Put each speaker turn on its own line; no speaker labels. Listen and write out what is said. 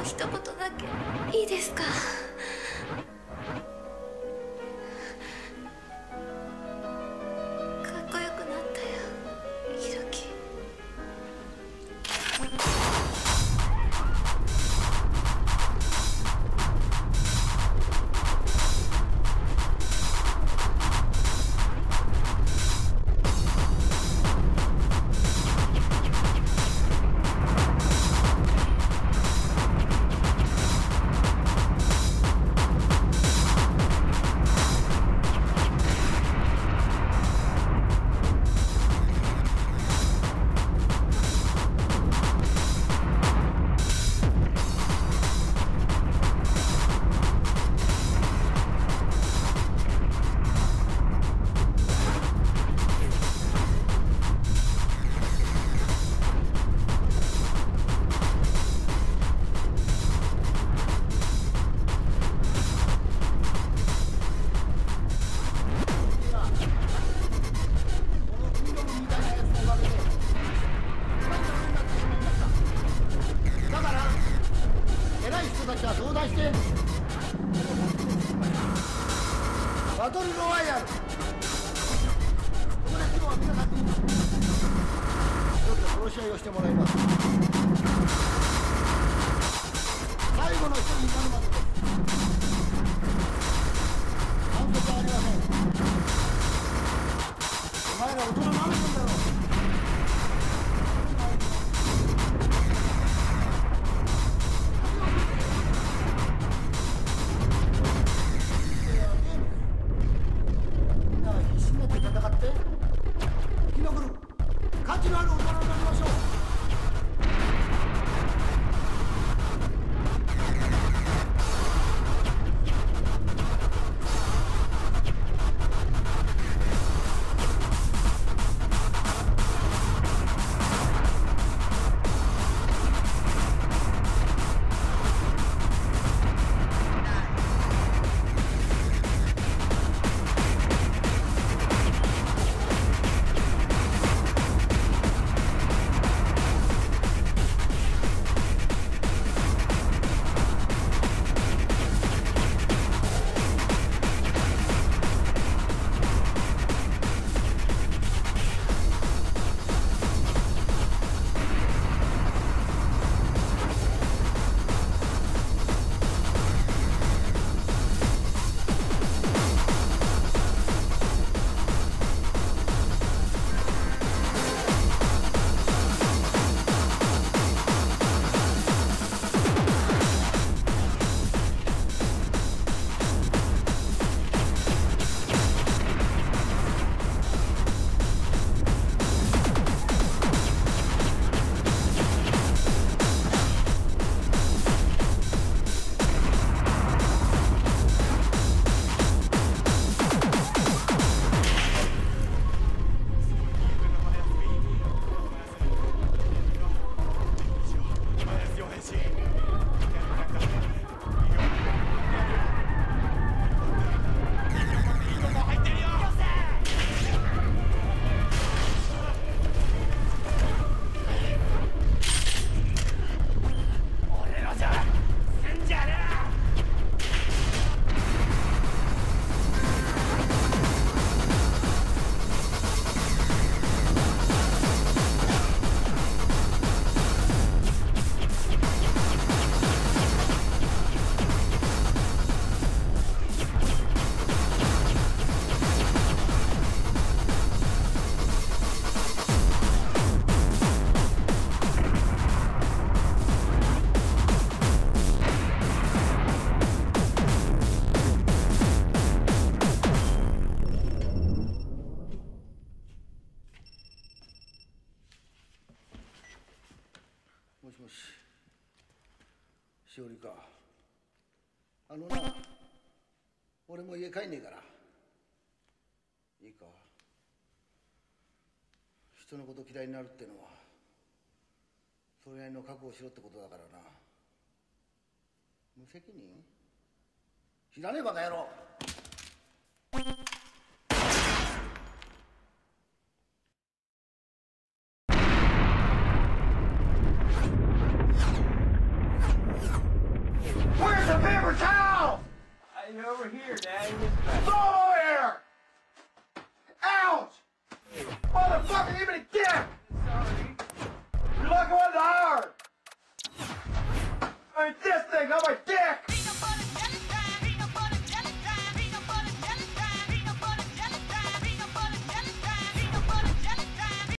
一言だけいいですか？かっこよくなったよ、ひろき。バトルロワイヤル、ここで今日は皆さんにちょっと殺し合いをしてもらいます。最後の人になるまでです。反則はありません。お前ら大人なめてんだろ。価値のある大人になりましょう。もしもし、しおりか。な、俺も家帰んねえから。いいか。人のこと嫌いになるってのは、それなりの覚悟をしろってことだからな。無責任？知らねえバカ野郎。
over here, Dad. In this bag.
Throw here! Ouch! Motherfucker, give me the gift!
Sorry.
You're lucky one hard! I mean, this thing on my dick!